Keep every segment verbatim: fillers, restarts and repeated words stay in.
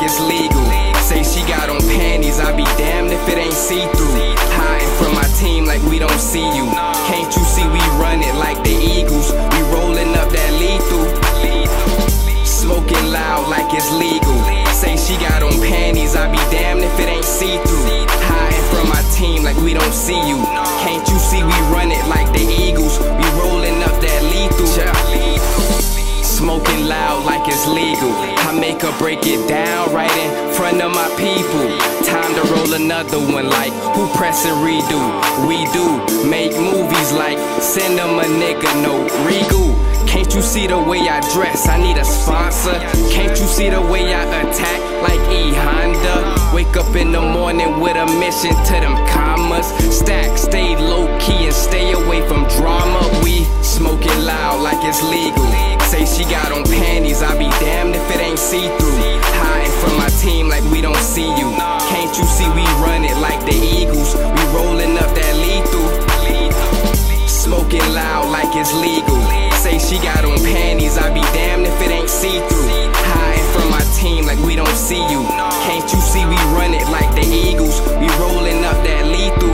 it's legal. Say she got on panties, I be damned if it ain't see-through. Hiding from my team like we don't see you. Can't you see we run it like the Eagles? We rolling up that lethal. Smoking loud like it's legal. Say she got on panties, I be damned if it ain't see-through. Hiding from my team like we don't see you. Can't you see we run it like the Eagles? We rolling up that lethal. Smoking loud like it's legal. I make her break it down right in front of my people. Time to roll another one like who press and redo. We do make movies like send them a nigga no regal. Can't you see the way I dress? I need a sponsor. Can't you see the way I attack like E Honda? Wake up in the morning with a mission to them commas. Stack, stay low key and stay away from drama. We smoking loud like it's legal. Say she got on panties, I be damned if it ain't see-through. Hiding from my team like we don't see you. Can't you see we run it like the Eagles? We rolling up that lethal. Smoking loud like it's legal. Say she got on panties, I be damned if it ain't see-through. Hiding from my team like we don't see you. Can't you see we run it like the Eagles? We rolling up that lethal.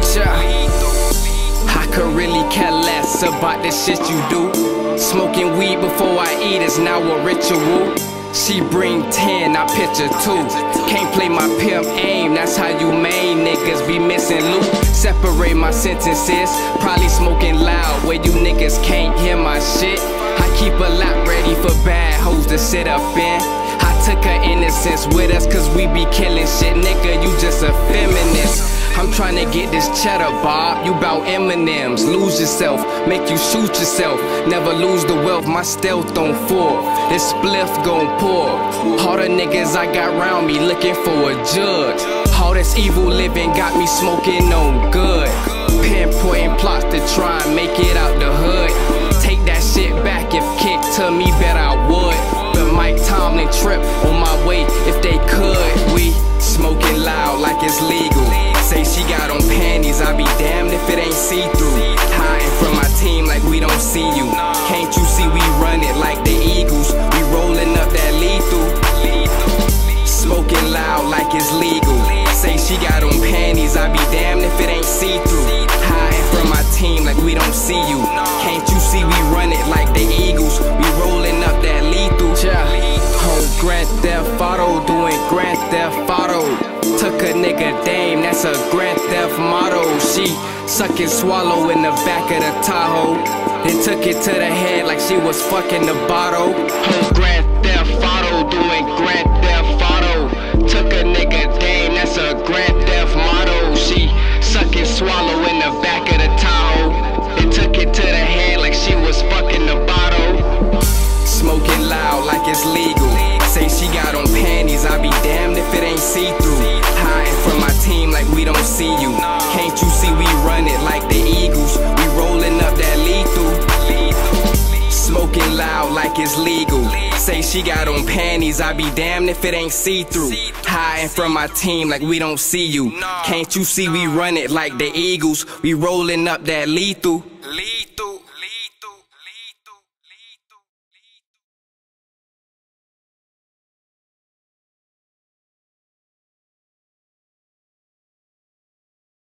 I could really care less about the shit you do. Smoking weed before I eat is now a ritual. She bring ten, I picture two. Can't play my pimp aim, that's how you main niggas be missing loot. Separate my sentences, probably smoking loud where you niggas can't hear my shit. I keep a lot ready for bad hoes to sit up in. I took her innocence with us cause we be killing shit. Nigga, you just a feminist. I'm tryna get this cheddar, Bob. You bout M and M's. Lose yourself, make you shoot yourself. Never lose the wealth, my stealth on four. This spliff gon' pour. All the niggas I got round me looking for a judge. All this evil living got me smoking on good. Pinpointing plots to try and make it out the hood. Take that shit back, if kicked to me, bet I would. But Mike Tomlin trip on my way if they could. We smoking loud like it's legal. Say she got on panties, I be damned if it ain't see-through. Hiding from my team like we don't see you. Can't you see we run it like the Eagles? We rolling up that lethal. Smoking loud like it's legal. Say she got on panties, I be damned if it ain't see-through. Hiding from my team like we don't see you. Can't you see we run it like the Eagles? We rolling up that lethal. Home Grand Theft Auto, doing Grand Theft Auto. Took a nigga dame, that's a Grand Theft motto. She suck and swallow in the back of the Tahoe. Then took it to the head like she was fucking the bottle. Home Grand Theft Auto, doing Grand Theft Auto. Took a nigga dame, that's a Grand Theft motto. She suck and swallow in the back of the Tahoe. Then took it to the head like she was fucking the bottle. Smoking loud like it's legal. Say she got on panties, I be damned if it ain't see-through. Hiding from my team like we don't see you. Can't you see we run it like the Eagles? We rolling up that lethal. Smoking loud like it's legal. Say she got on panties, I be damned if it ain't see-through. Hiding from my team like we don't see you. Can't you see we run it like the Eagles? We rolling up that lethal.